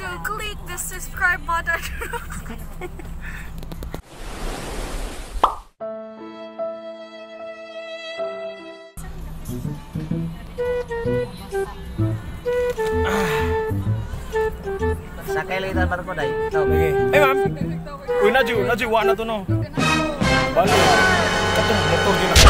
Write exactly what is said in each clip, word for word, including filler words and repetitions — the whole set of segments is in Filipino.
to click the subscribe button. Sakay later baru ko dai. Okay. Eh ma'am. Uy na ju, na ju wa na to no. Bali. Katong motor gyud na. So,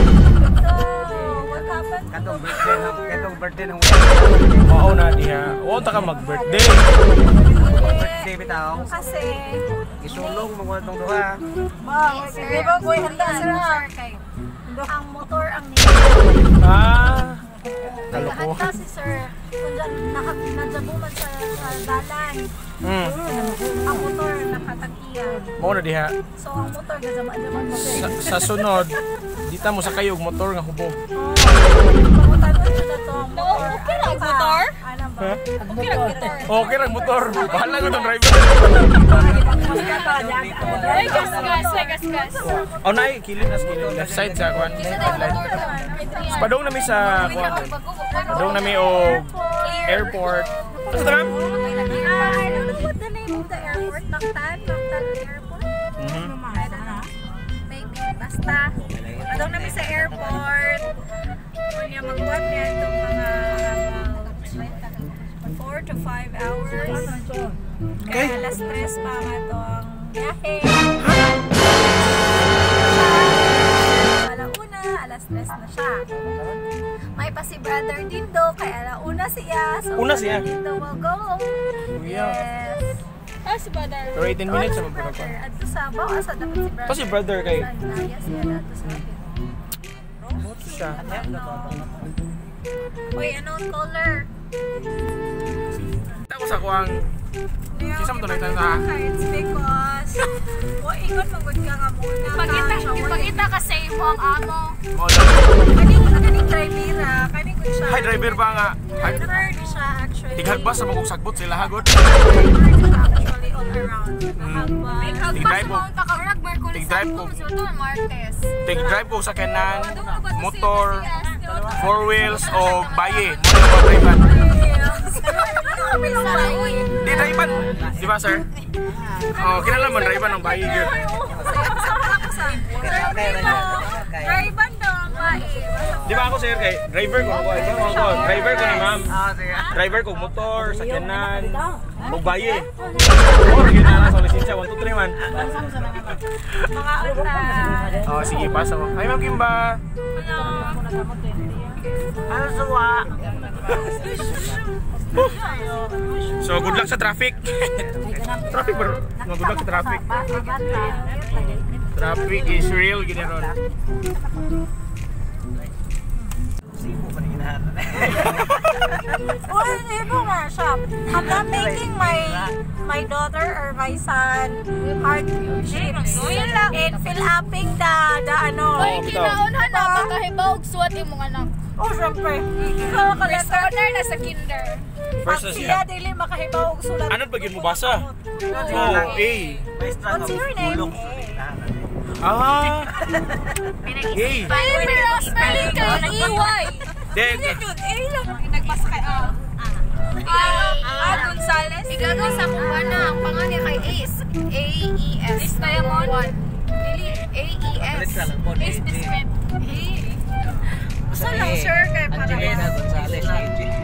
what happened? Katong birthday na, katong birthday na. Mao na diha. Wa ta ka mag-birthday. Birthday bitaw. Kasi, Isulong mo tong duha. ba, sige ba ko handa sir kay ang motor ang ni. Ah. Kaloko. Handa si sir. Kung dyan, nakadyabuman sa dalan. Hmm. Ang motor nakatakiyan. Mao na diha. So, ang motor gajama-jaman mo. Sa, sa sunod, dita mo sa kayo og motor nga hubog. Pangutan mo siya na to ang motor. Okay lang motor? Ano ba? Ha? Okay lang motor. Okay ra motor. Bahala ko tong driver. Ay, gas, gas, ay, gas, gas. Oh nay, kilid na kilid. Left side sa kwan. Padong nami sa kwan. Padong nami og airport. Ano ta ma'am? Ah, I don't know what the name of the airport. Mactan? Mactan Airport? Mhm. I don't know. Maybe. Basta. Padong namin sa airport. Kung niya magbuhat niya itong mga four to five hours. Okay. Kaya alas tres pa nga ito ang biyahe. Alauna, alas tres na siya. May pa si brother Dindo, kaya alauna siya. So, Una siya? Dindo will go. Yeah. Yes. Ah, si Badar. Pero eighteen minutes sa Oh, magpunta pa. brother. Adto sa bawas sa dapat si brother. Pa si brother kay. Yes, yan. Adto sa akin. Siya. Uy, anong color? Tako sa kuang Kisa mo to na sa It's because o ingon magud ka nga muna. Pagita, pagita kasi mo ang amo. mo na. Kani ko na kaning driver, kani ko siya. Hi driver ba nga? Hi. Driver ni siya actually. Tighagpas sa magong sagbot sila hagot. Driver ni siya actually all around. Nakagbas. Tig-drive mo. Takarag, Merkulis. Tig-drive mo. Ito, Martes. Tig-drive ko sa kanan, motor, four wheels o baye. Mo na ba driver? Di driver. Di ba sir? Oh, kinala man driver ng baye gyud. Driver dong, bae. Di ba ako sir kay driver ko ako. Ito ako. Driver ko ni ma'am. Ah, sige. Driver ko motor, sakyanan, ug baye. Oh, gyud na sa lisensya one two three man. Mga utan. Oh, sige pasa mo. Hi ma'am Kimba. Ano suwa? So good luck sa traffic. Traffic bro. No, good luck sa traffic. Traffic is real gini ron. Sipo pa rin hinahan. Well, ito nga siya. I'm not making my my daughter or my son hardships in fill upping the the ano. Ay, kinaunhan na, makahibaw og suwat imong anak. Oh, syempre. Ikaw ka First honor na sa kinder. First na Pag siya. siya dili makahibaw og sulat. Ano ba gid mo basa? Oh, A. Maestra What's your name? bulong. Ah. A. Ay, pero spelling kay E Y. Then Eh, lang. Nagbasa kay ah. Ah, Ah, Gonzales. Igano sa kung ano, ang pangalan kay Ace. A E S. Diamond. Dili, A E S. Ace Discret. Basta lang, sir, kay para Angelina Gonzalez.